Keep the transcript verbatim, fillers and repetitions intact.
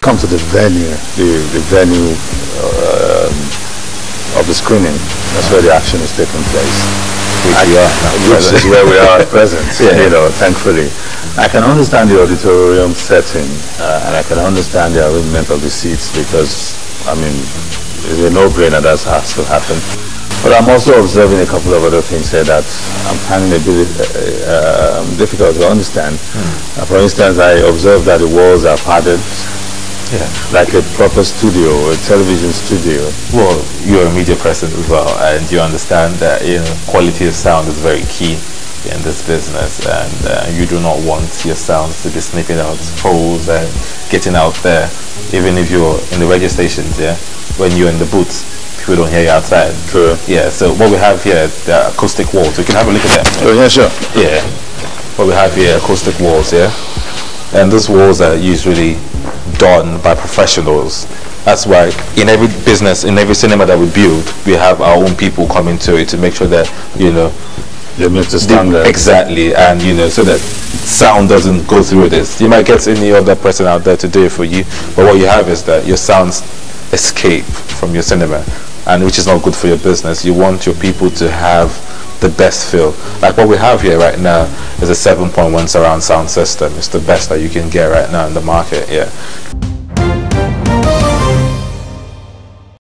come to the venue, the, the venue uh, of the screening. That's where the action is taking place. Which, I, we are which is where we are at present, yeah. you know, thankfully. I can understand the auditorium setting, uh, and I can understand the arrangement of the seats, because, I mean, it's a no-brainer that has to happen. But I'm also observing a couple of other things here that I'm finding a bit uh, um, difficult to understand. Mm. Uh, for instance, I observed that the walls are padded, yeah, like a proper studio, a television studio. Well, you're a media person as well, and you understand that, you know, quality of sound is very key in this business, and uh, you do not want your sounds to be sniffing out holes and getting out there, even if you're in the radio stations. Yeah, when you're in the booth, we don't hear you outside. True. Yeah, so what we have here, the acoustic walls. We can have a look at them. Oh, yeah, sure. Yeah. What we have here, acoustic walls, yeah? And those walls are usually done by professionals. That's why in every business, in every cinema that we build, we have our own people coming to it to make sure that, you know, they meet the standard. Exactly, and, you know, so that sound doesn't go through this. You might get any other person out there to do it for you, but what you have is that your sounds escape from your cinema, and which is not good for your business. You want your people to have the best feel. Like what we have here right now is a seven point one surround sound system. It's the best that you can get right now in the market. Yeah.